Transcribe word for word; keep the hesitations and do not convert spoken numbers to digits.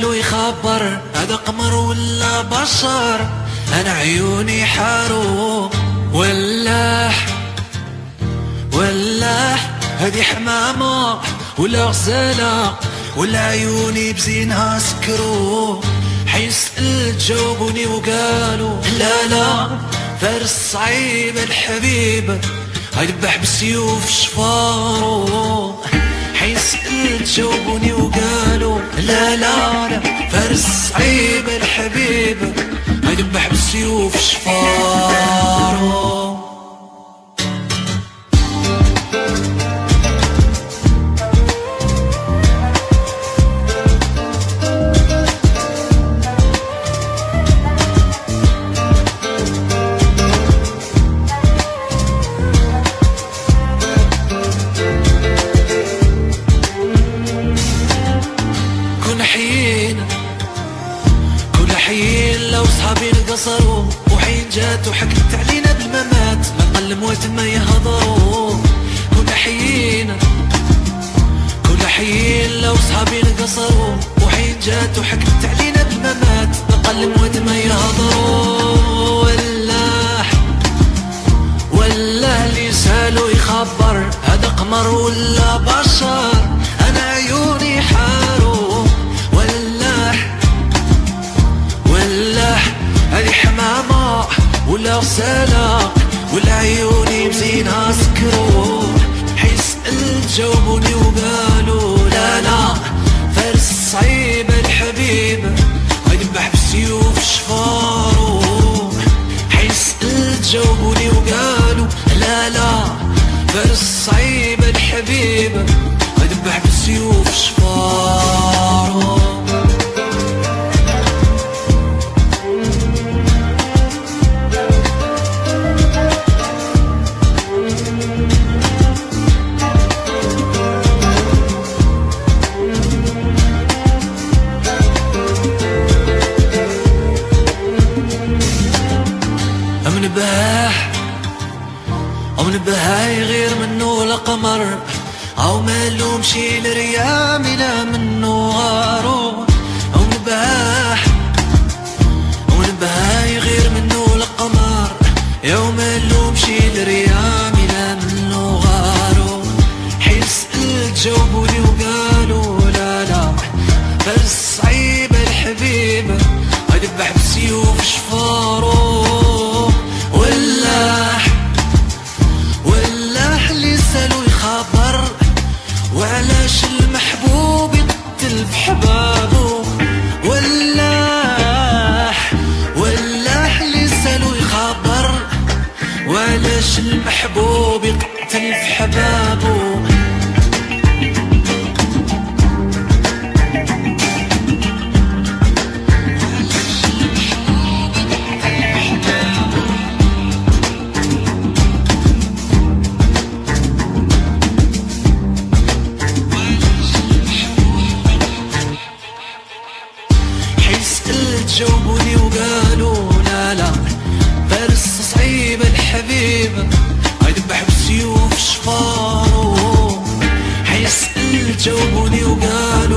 يسأل ويخبر هذا قمر ولا بشر. انا عيوني حارو ولاح ولاح هذه حمامة ولا غزالة ولا عيوني بزينها سكرو. حيسأل جاوبوني وقالوا لا لا فارس صعيب الحبيب هيذبح بالسيوف شفارو. حيسأل جاوبوني وقالوا لا لا لا فارس صعيب الحبيب هيذبح بالسيوف شفارو. حين لو صحابي نقصروا وحين جات وحكت علينا بالممات نقل موت ما يهضروا. كنا حيين كنا حيين لو صحابي نقصروا وحين جات وحكت علينا بالممات نقل موت ما يهضروا. ولاح ولا اللي سالو يخبر هذا قمر ولا بشر. انا عيوني حارو ولاح ولاح هذه حمامة ولا غسالة ولا عيوني بزينها سكرو. حيسأل جاوبوني وقالوا لا لا فارس صعيب الحبيب هيذبح بالسيوف شفارو. حيسأل جاوبوني وقالوا لا لا فارس صعيب الحبيب هيذبح بالسيوف شفارو. من بهاح ومن بهاي غير منه لقمر او مالو مشي لريامي لا منه غارو. ومن بهاح ومن بهاي غير منه لقمر يوم مالو مشي لريامي لا منه غارو. حيسأل جاوبوني وقالوا لا لا فارس صعيب الحبيب هيذبح بالسيوف شفارو. ولاح ولاح اللي سالو يخبر وعلاش المحبوب يقتل بحبابو. ولاح ولاح اللي سالو يخبر وعلاش المحبوب يقتل بحبابو. جاوبوني وقالوا لا لا فارس صعيب الحبيب هيذبح بالسيوف شفارو. حيسأل جاوبوني وقالوا